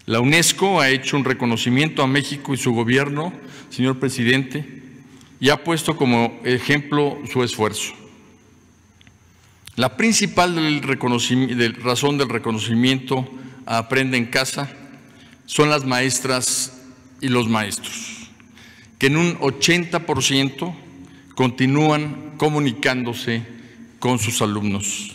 La UNESCO ha hecho un reconocimiento a México y su gobierno, señor presidente, y ha puesto como ejemplo su esfuerzo. La principal razón del reconocimiento a Aprende en Casa son las maestras y los maestros, que en un 80% continúan comunicándose con sus alumnos.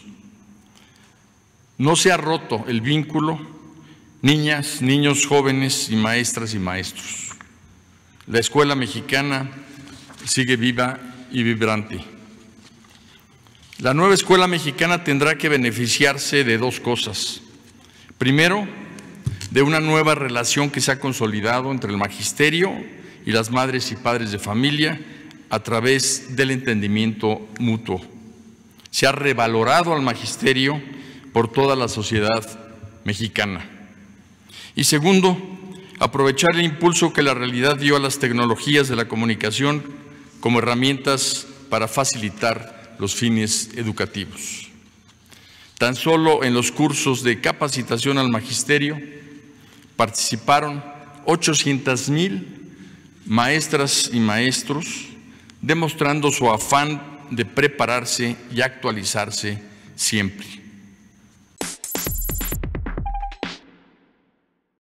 No se ha roto el vínculo, niñas, niños, jóvenes y maestras y maestros. La escuela mexicana sigue viva y vibrante. La nueva escuela mexicana tendrá que beneficiarse de dos cosas. Primero, de una nueva relación que se ha consolidado entre el magisterio y las madres y padres de familia a través del entendimiento mutuo. Se ha revalorado al magisterio por toda la sociedad mexicana. Y segundo, aprovechar el impulso que la realidad dio a las tecnologías de la comunicación como herramientas para facilitar los fines educativos. Tan solo en los cursos de capacitación al magisterio participaron 800,000 maestras y maestros, demostrando su afán de prepararse y actualizarse siempre.